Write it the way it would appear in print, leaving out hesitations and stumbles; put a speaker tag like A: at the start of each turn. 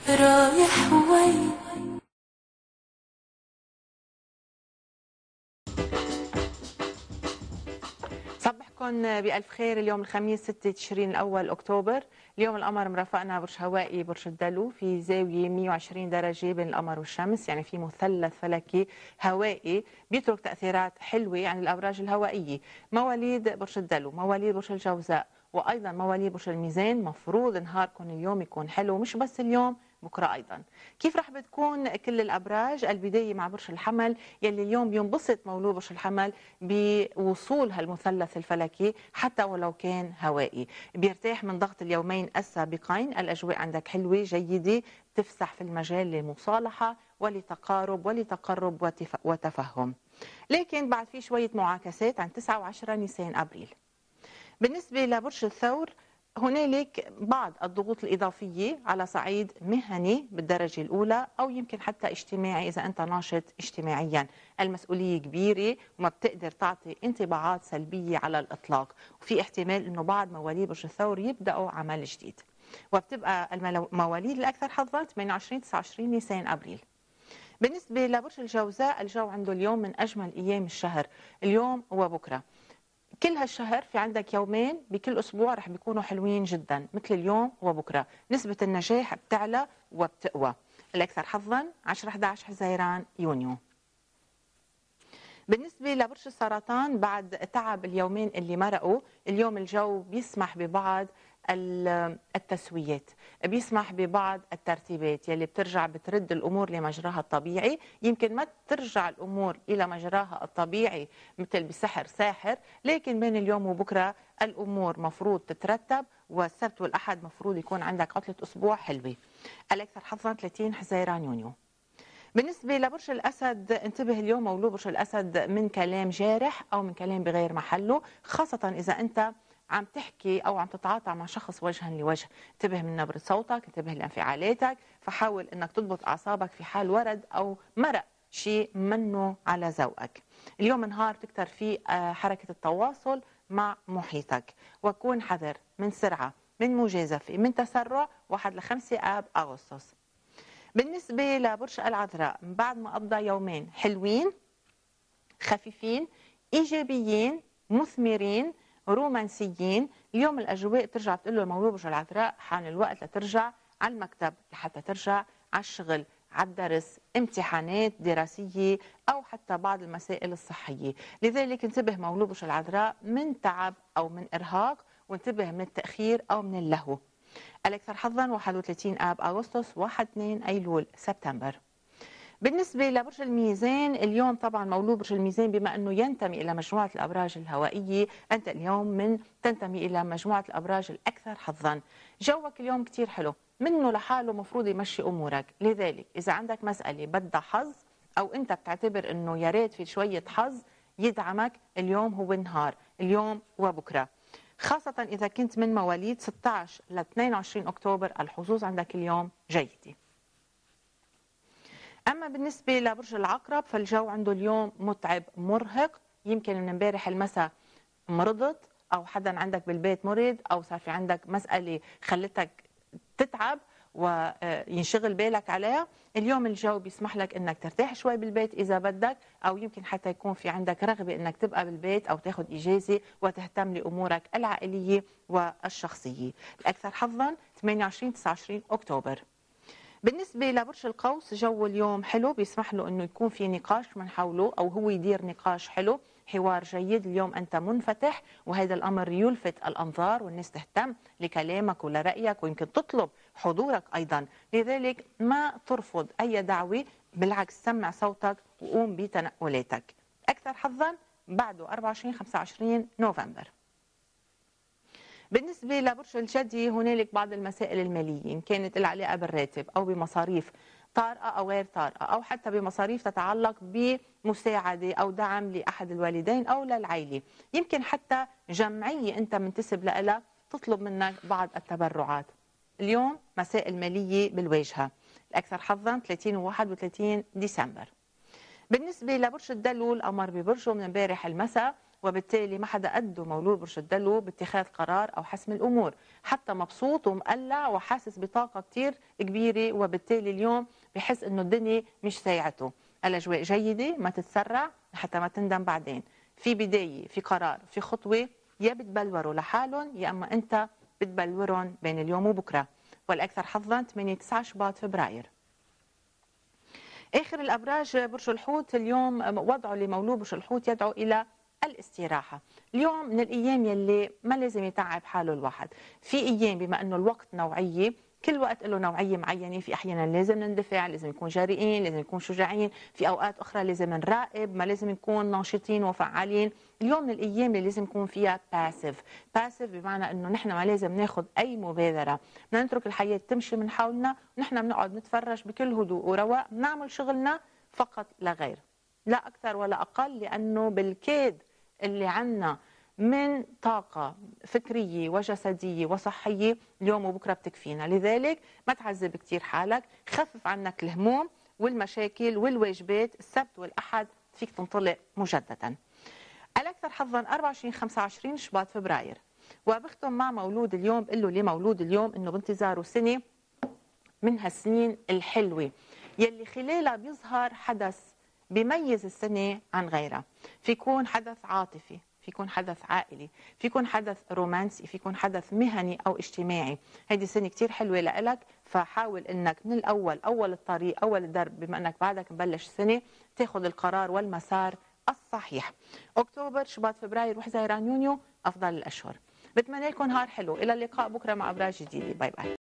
A: رايح وين؟
B: صبحكم بألف خير. اليوم الخميس 6 تشرين الأول أكتوبر. اليوم القمر مرافقنا برج هوائي برج الدلو في زاوية 120 درجة بين القمر والشمس، يعني في مثلث فلكي هوائي بيترك تأثيرات حلوة عن الأبراج الهوائية. مواليد برج الدلو، مواليد برج الجوزاء، وأيضا مواليد برج الميزان مفروض نهاركم اليوم يكون حلو، مش بس اليوم، بكره ايضا. كيف رح بتكون كل الابراج؟ البدايه مع برج الحمل يلي اليوم بينبسط مولود برج الحمل بوصول هالمثلث الفلكي حتى ولو كان هوائي، بيرتاح من ضغط اليومين السابقين. الاجواء عندك حلوه جيده، تفسح في المجال للمصالحه ولتقارب ولتقرب وتفهم. لكن بعد في شويه معاكسات عن 9 و10 نيسان ابريل. بالنسبة لبرج الثور، هنالك بعض الضغوط الإضافية على صعيد مهني بالدرجة الأولى أو يمكن حتى اجتماعي إذا أنت ناشط اجتماعيا. المسؤولية كبيرة وما بتقدر تعطي انطباعات سلبية على الإطلاق، وفي احتمال أنه بعض مواليد برج الثور يبدأوا عمل جديد. وبتبقى المواليد الأكثر حظا 28 29 نيسان أبريل. بالنسبة لبرج الجوزاء، الجو عنده اليوم من أجمل أيام الشهر، اليوم وبكرة. كل هالشهر في عندك يومين بكل أسبوع رح بيكونوا حلوين جدا مثل اليوم وبكرة. نسبة النجاح بتعلى وبتقوى. الأكثر حظا 10 11 حزيران يونيو. بالنسبة لبرج السرطان، بعد تعب اليومين اللي مرقوا، اليوم الجو بيسمح ببعض التسويات، بيسمح ببعض الترتيبات يلي بترجع بترد الأمور لمجراها الطبيعي. يمكن ما ترجع الأمور إلى مجراها الطبيعي مثل بسحر ساحر، لكن بين اليوم وبكرة الأمور مفروض تترتب، والسبت والأحد مفروض يكون عندك عطلة أسبوع حلوة. الأكثر حظا 30 حزيران يونيو. بالنسبة لبرج الأسد، انتبه اليوم مولود برج الأسد من كلام جارح أو من كلام بغير محله، خاصة إذا أنت عم تحكي أو عم تتعاطى مع شخص وجها لوجه. انتبه من نبرة صوتك، انتبه لانفعالاتك، فحاول أنك تضبط أعصابك في حال ورد أو مرق شيء منه على ذوقك. اليوم نهار تكتر فيه حركة التواصل مع محيطك، وكون حذر من سرعة، من مجازفة، من تسرع. 1 ل 5 آب أغسطس. بالنسبة لبرج العذراء، بعد ما قضى يومين حلوين خفيفين إيجابيين مثمرين رومانسيين، اليوم الأجواء ترجع بتقول له مولود برج العذراء حان الوقت لترجع على المكتب، لحتى ترجع على الشغل، على الدرس، امتحانات دراسية أو حتى بعض المسائل الصحية. لذلك انتبه مولود برج العذراء من تعب أو من إرهاق، وانتبه من التأخير أو من اللهو. الأكثر حظا 31 آب أغسطس 1 2 أيلول سبتمبر. بالنسبة لبرج الميزان، اليوم طبعا مولود برج الميزان بما أنه ينتمي إلى مجموعة الأبراج الهوائية، أنت اليوم من تنتمي إلى مجموعة الأبراج الأكثر حظا. جوك اليوم كتير حلو، منه لحاله مفروض يمشي أمورك. لذلك إذا عندك مسألة بدها حظ أو أنت بتعتبر أنه يا ريت في شوية حظ يدعمك، اليوم هو النهار، اليوم وبكرة. خاصة إذا كنت من مواليد 16 ل 22 أكتوبر، الحظوظ عندك اليوم جيدة. أما بالنسبة لبرج العقرب، فالجو عنده اليوم متعب مرهق. يمكن من امبارح المساء مرضت أو حدا عندك بالبيت مرض أو صار في عندك مسألة خلتك تتعب وينشغل بالك عليها. اليوم الجو بيسمح لك انك ترتاح شوي بالبيت اذا بدك، او يمكن حتى يكون في عندك رغبه انك تبقى بالبيت او تاخذ اجازه وتهتم لامورك العائليه والشخصيه. الاكثر حظا 28 29 اكتوبر. بالنسبة لبرج القوس، جو اليوم حلو، بيسمح له انه يكون في نقاش من حوله او هو يدير نقاش حلو، حوار جيد. اليوم انت منفتح وهذا الامر يلفت الانظار والناس تهتم لكلامك ولرأيك ويمكن تطلب حضورك ايضا. لذلك ما ترفض اي دعوة، بالعكس سمع صوتك وقوم بتنقلاتك. اكثر حظا بعده 24 25 نوفمبر. بالنسبة لبرج الجدي، هنالك بعض المسائل المالية إن كانت العلاقة بالراتب أو بمصاريف طارئة أو غير طارئة أو حتى بمصاريف تتعلق بمساعدة أو دعم لأحد الوالدين أو للعائلة. يمكن حتى جمعية أنت منتسب لها تطلب منك بعض التبرعات. اليوم مسائل مالية بالواجهة. الأكثر حظا 30 و 31 ديسمبر. بالنسبة لبرج الدلو، القمر ببرجه من امبارح المساء وبالتالي ما حدا قده مولود برج الدلو باتخاذ قرار أو حسم الأمور، حتى مبسوط ومقلع وحاسس بطاقة كتير كبيرة، وبالتالي اليوم بحس إنه الدنيا مش سايعته. الأجواء جيدة، ما تتسرع حتى ما تندم بعدين. في بداية، في قرار، في خطوة، يا بتبلوروا لحالهم يا أما أنت بتبلورهم بين اليوم وبكرة. والأكثر حظا 8-9 شباط فبراير. آخر الأبراج برج الحوت، اليوم وضعه لمولود برج الحوت يدعو إلى الاستراحة. اليوم من الأيام يلي ما لازم يتعب حاله الواحد. في أيام بما أنه الوقت نوعية، كل وقت له نوعية معينة. في أحيانا لازم نندفع، لازم نكون جريئين، لازم نكون شجاعين. في أوقات أخرى لازم نراقب، ما لازم نكون ناشطين وفعالين. اليوم من الأيام اللي لازم نكون فيها باسيف. باسيف بمعنى أنه نحن ما لازم ناخد أي مبادرة، بدنا نترك الحياة تمشي من حولنا، ونحن بنقعد نتفرج بكل هدوء ورواق، نعمل شغلنا فقط لا غير، لا أكثر ولا أقل. لأنه بالكاد اللي عنا من طاقة فكرية وجسدية وصحية اليوم وبكرة بتكفينا. لذلك ما تعذب كتير حالك، خفف عنك الهموم والمشاكل والواجبات. السبت والأحد فيك تنطلق مجددا. الأكثر حظا 24-25 شباط فبراير. وبختم مع مولود اليوم، بقول له لمولود اليوم إنه بانتظاره سنة من هالسنين الحلوة يلي خلالها بيظهر حدث بيميز السنة عن غيرها. في يكون حدث عاطفي، في يكون حدث عائلي، في يكون حدث رومانسي، في يكون حدث مهني أو اجتماعي. هيدي سنة كتير حلوة لإلك، فحاول إنك من الأول، أول الطريق، أول الدرب، بما أنك بعدك مبلش سنة، تاخد القرار والمسار الصحيح. أكتوبر، شباط، فبراير، وحزيران، يونيو أفضل الأشهر. بتمنى لكم نهار حلو. إلى اللقاء بكرة مع أبراج جديدة. باي باي.